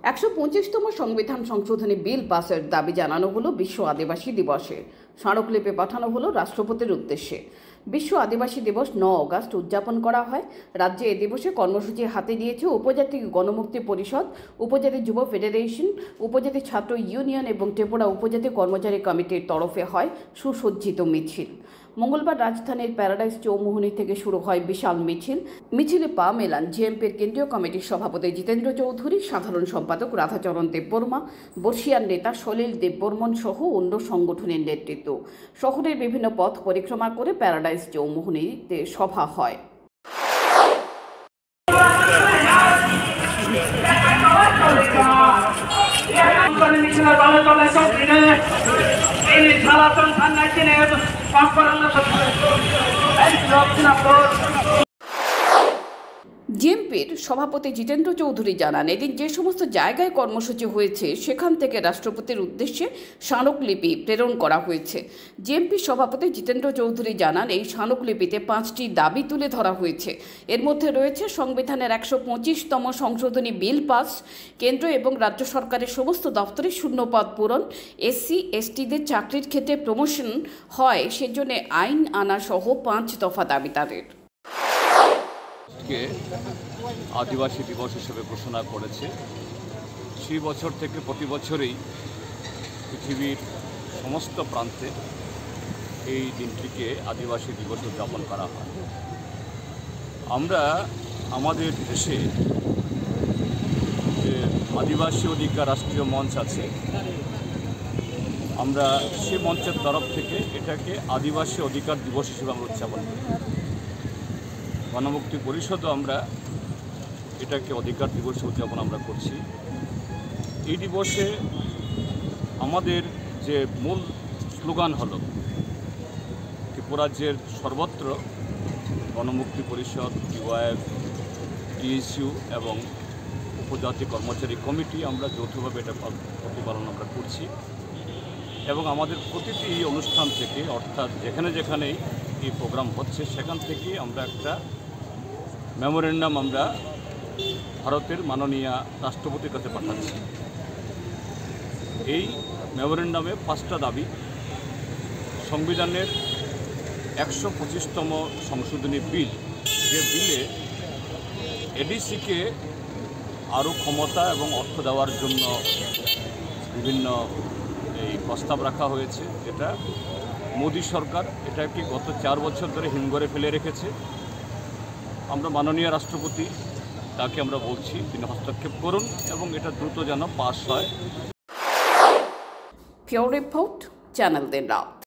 125তম সংবিধান সংশোধনী বিল পাসের দাবি জানানো হলো বিশ্ব আদিবাসী দিবসে। স্মারকলিপি পাঠানো হলো রাষ্ট্রপতির উদ্দেশ্যে। বিশ্ব আদিবাসী দিবস 9 অগস্ট উদযাপন করা হয়। রাজ্যে এ দিবসে কর্মসূচি হাতে নিয়েছে উপজাতি গণমুক্তি পরিষদ, উপজাতি যুব ফেডারেশন, উপজাতি ছাত্র ইউনিয়ন এবং ত্রিপুরা উপজাতি কর্মচারী কমিটির তরফে হয় সুসজ্জিত মিছিল। মঙ্গলবার রাজধানীর প্যারাডাইস চৌমুহনী থেকে শুরু হয় বিশাল মিছিলে পা মেলান জেএমপির কেন্দ্রীয় কমিটির সভাপতি জিতেন্দ্র চৌধুরী, সাধারণ সম্পাদক রাধাচরণ দেববর্মা, বর্ষিয়ান নেতা সলিল দেববর্মন সহ অন্য সংগঠনের নেতৃত্ব। শহরের বিভিন্ন পথ পরিক্রমা করে প্যারাডাইস চৌমুহনীতে সভা হয়। জেএমপির সভাপতি জিতেন্দ্র চৌধুরী জানান, এদিন যে সমস্ত জায়গায় কর্মসূচি হয়েছে সেখান থেকে রাষ্ট্রপতির উদ্দেশ্যে স্মারকলিপি প্রেরণ করা হয়েছে। জেএমপির সভাপতি জিতেন্দ্র চৌধুরী জানান, এই স্মারকলিপিতে 5টি দাবি তুলে ধরা হয়েছে। এর মধ্যে রয়েছে সংবিধানের 125তম সংশোধনী বিল পাস, কেন্দ্র এবং রাজ্য সরকারের সমস্ত দপ্তরে শূন্যপদ পূরণ, SC/STদের চাকরির ক্ষেত্রে প্রমোশন হয় সেজন্য আইন আনা সহ 5 দফা দাবি তাদের। আদিবাসী দিবস হিসেবে ঘোষণা করেছে। সেই বছর থেকে প্রতি বছরেই পৃথিবীর সমস্ত প্রান্তে এই দিনটিকে আদিবাসী দিবস উদযাপন করা হয়। আমরা আমাদের দেশে যে আদিবাসী অধিকার রাষ্ট্রীয় মঞ্চ আছে, আমরা সে মঞ্চের তরফ থেকে এটাকে আদিবাসী অধিকার দিবস হিসেবে আমরা উদযাপন করি। গণমুক্তি পরিষদও আমরা এটাকে অধিকার দিবস উদযাপন আমরা করছি। এই দিবসে আমাদের যে মূল স্লোগান হলো ত্রিপুরা রাজ্যের সর্বত্র গণমুক্তি পরিষদ, DYF, TSU এবং উপজাতি কর্মচারী কমিটি আমরা যৌথভাবে এটা প্রতিপালন আমরা করছি এবং আমাদের প্রতিটি অনুষ্ঠান থেকে, অর্থাৎ যেখানে যেখানেই এই প্রোগ্রাম হচ্ছে সেখান থেকে আমরা একটা মেমোরেন্ডাম আমরা ভারতের মাননীয় রাষ্ট্রপতির কাছে পাঠাচ্ছি। এই মেমোরেন্ডামে 5টা দাবি। সংবিধানের 125তম সংশোধনী বিল, যে বিলে এডিসিকে আরও ক্ষমতা এবং অর্থ দেওয়ার জন্য বিভিন্ন এই প্রস্তাব রাখা হয়েছে, যেটা মোদী সরকার এটাকে গত 4 বছর ধরে হিমঘরে ফেলে রেখেছে। আমরা মাননীয় রাষ্ট্রপতি তাকে আমরা বলছি তিনি হস্তক্ষেপ করুন এবং এটা দ্রুত যেন পাস হয়। পিওর রিপোর্ট, চ্যানেল দিন রাত।